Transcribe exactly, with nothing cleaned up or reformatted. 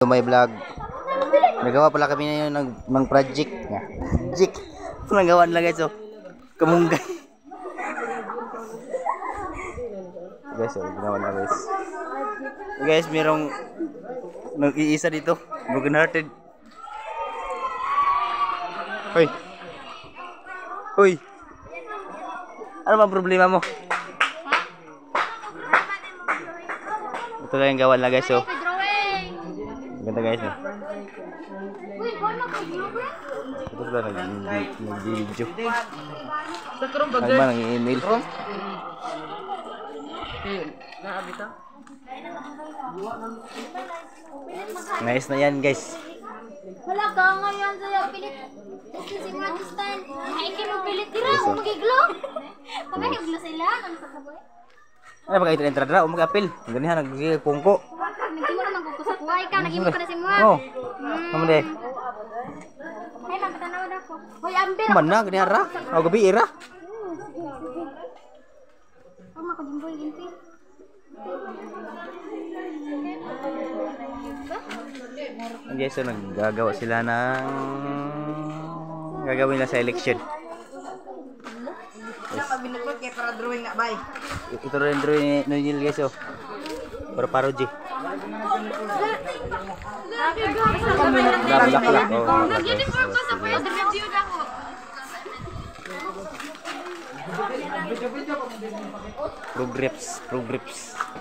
My vlog. Nagawa pala kami na yun ng, ng project. Project. Nagawa nila guys, oh. Kamunggay. Guys, oh, ginawa na guys. Guys, merong nag-iisa dito. Broken hearted. Hoy. Hoy. Ano bang problema mo? Ito lang yung gawa na guys, oh. Ganda guys, no? Ito sila nag-video. Ano ba, nag-email? Nice na yan guys. Wala ka ngayon sa'yo, pilit. Ito si Magistan. Ay, kinupilit nila, umagiglong. Pagkahiglo sila, ang sakaboy. Ano ba kayo ito entrada? Umag-apil. Ganyan, nag-pungko. Nagdi mo na magkukusak buhay ka, nagdi mo ka na si Mua. Oo. Naman de. Ay, magkatanaw na ko. Hoy, Amber. Kuman na, ganyan ra. O, gabi, ira. Huwag makadimboy, ginti. Okay, so naggagawa sila ng gagawin nila sa election. Yes. Para drawing na bay. Ito rin drawing ni Nil guys, oh. Para parody. Laklak, oh. Nag-uniform ko sa first review na ko. Pro grips, pro grips.